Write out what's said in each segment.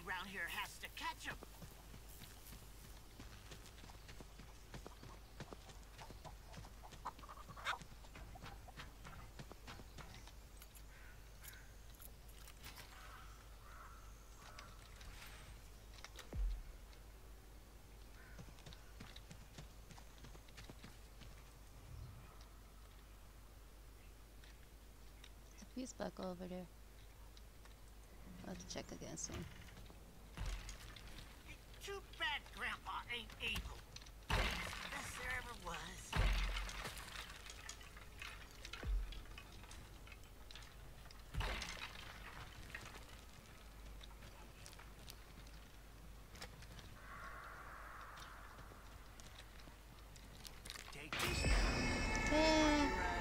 around here has to catch him. There's a fuse buckle over there. I'll have to check again soon. Too bad Grandpa ain't able. Best there ever was. Take this now. Hey. Right up.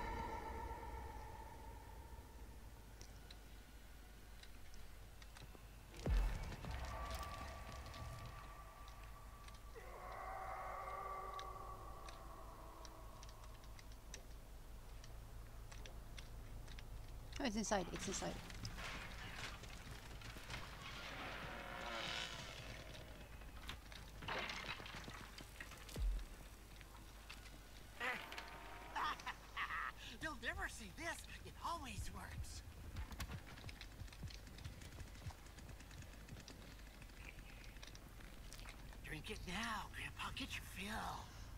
Oh, it's inside. It's inside. You'll never see this. It always works. Drink it now, Grandpa. Get your fill.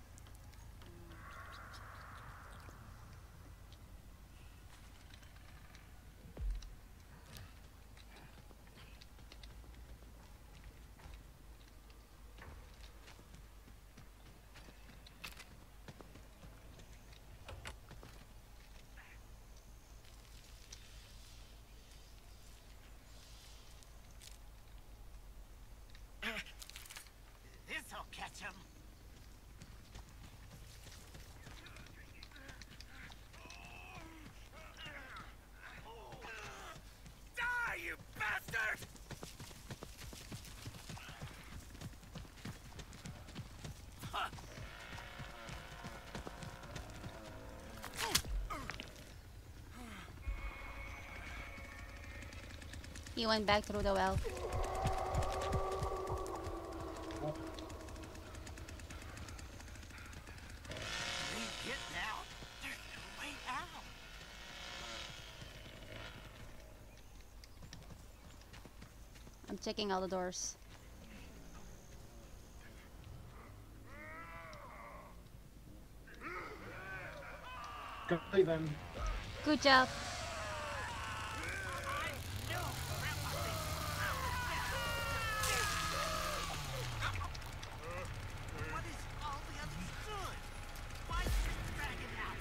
This'll catch him. Die, you bastard! Huh. He went back through the well. Get out. There's no way out. I'm checking all the doors. Got them. Good job. What is all the others doing? Why is it dragging out?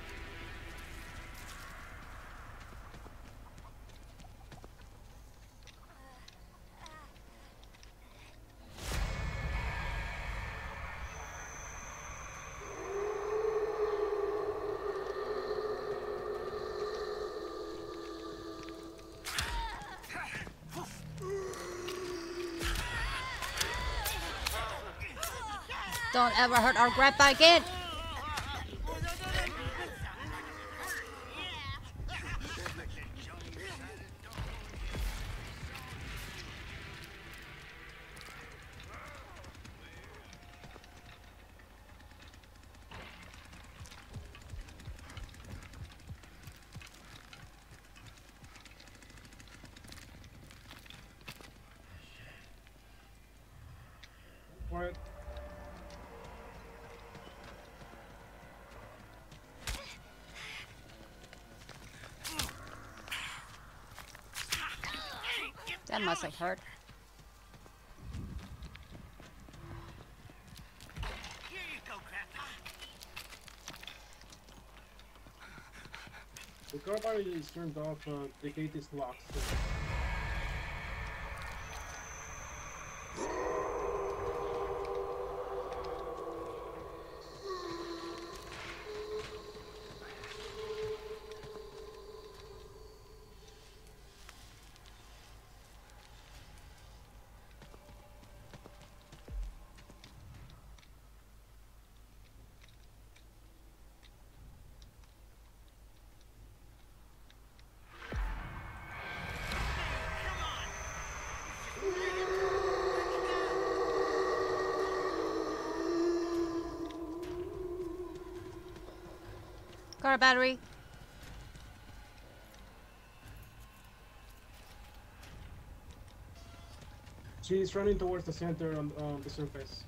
Don't ever hurt our grandpa again. What? That must have hurt. Here you go, Grandpa. The car battery is turned off. The gate is locked. Car battery. She's running towards the center on the surface.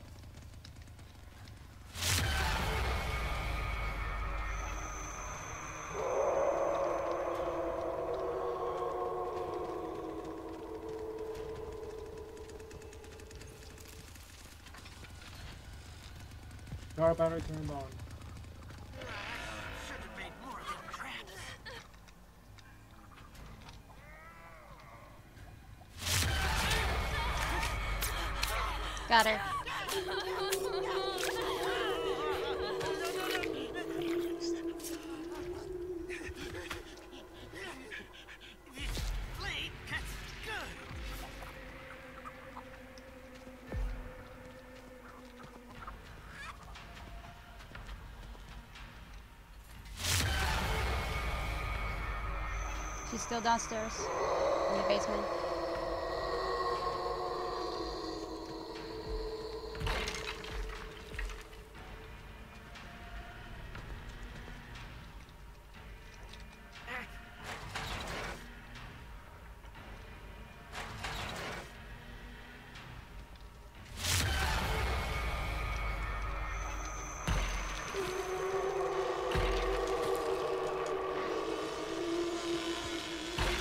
Car battery turned on. Should have made more of them traps. Got her. This blade cuts good. She's still downstairs in the basement.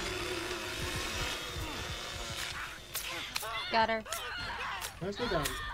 Got her. Nicely done.